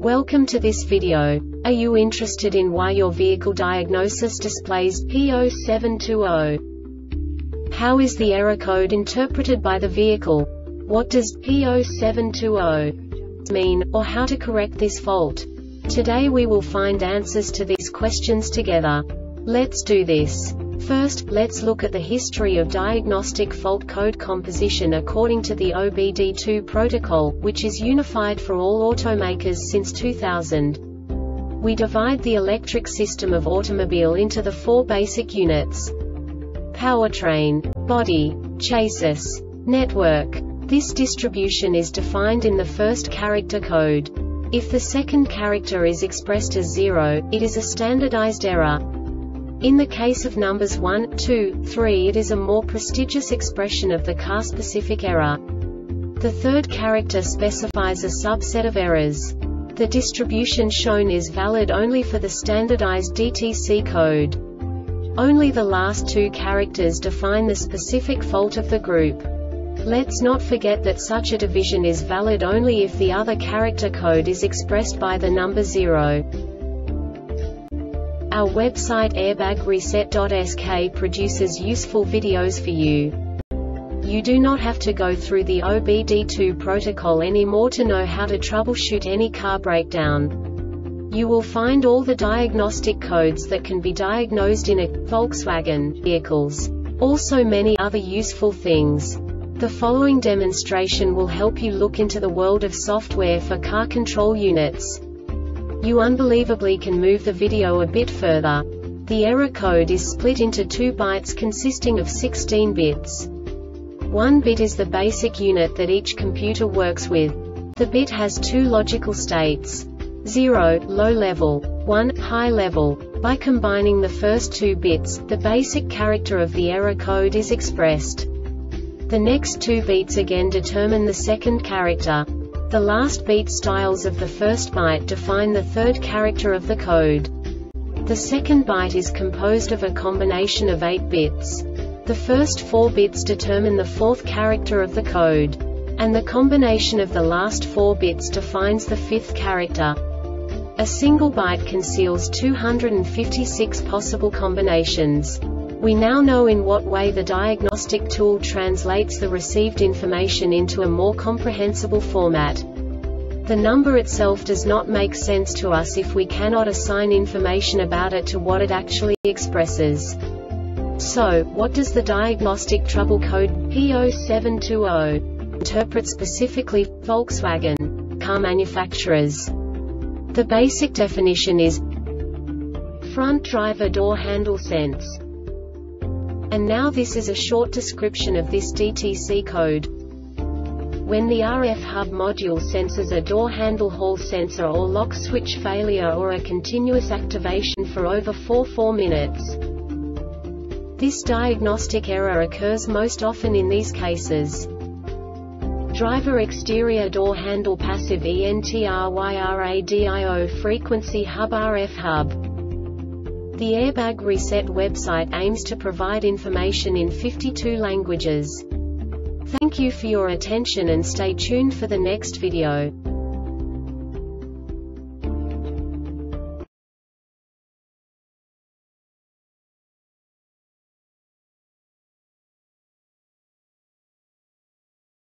Welcome to this video. Are you interested in why your vehicle diagnosis displays P0720? How is the error code interpreted by the vehicle? What does P0720 mean, or how to correct this fault? Today we will find answers to these questions together. Let's do this. First, let's look at the history of diagnostic fault code composition according to the OBD2 protocol, which is unified for all automakers since 2000. We divide the electric system of automobile into the four basic units: powertrain, body, chassis, network. This distribution is defined in the first character code. If the second character is expressed as 0, it is a standardized error. In the case of numbers 1, 2, 3, it is a more prestigious expression of the car-specific error. The third character specifies a subset of errors. The distribution shown is valid only for the standardized DTC code. Only the last two characters define the specific fault of the group. Let's not forget that such a division is valid only if the other character code is expressed by the number 0. Our website airbagreset.sk produces useful videos for you. You do not have to go through the OBD2 protocol anymore to know how to troubleshoot any car breakdown. You will find all the diagnostic codes that can be diagnosed in a Volkswagen vehicles. Also many other useful things. The following demonstration will help you look into the world of software for car control units. You unbelievably can move the video a bit further. The error code is split into 2 bytes consisting of 16 bits. 1 bit is the basic unit that each computer works with. The bit has 2 logical states: 0, low level, 1, high level. By combining the first 2 bits, the basic character of the error code is expressed. The next 2 beats again determine the second character. The last beat styles of the first byte define the third character of the code. The second byte is composed of a combination of 8 bits. The first 4 bits determine the fourth character of the code. And the combination of the last 4 bits defines the fifth character. A single byte conceals 256 possible combinations. We now know in what way the diagnostic tool translates the received information into a more comprehensible format. The number itself does not make sense to us if we cannot assign information about it to what it actually expresses. So, what does the diagnostic trouble code P0720 interpret specifically for Volkswagen car manufacturers? The basic definition is front driver door handle sense. And now this is a short description of this DTC code. When the RF hub module senses a door handle hall sensor or lock switch failure or a continuous activation for over 4 minutes. This diagnostic error occurs most often in these cases: driver exterior door handle passive ENTRYRADIO frequency hub RF hub. The Airbag Reset website aims to provide information in 52 languages. Thank you for your attention and stay tuned for the next video.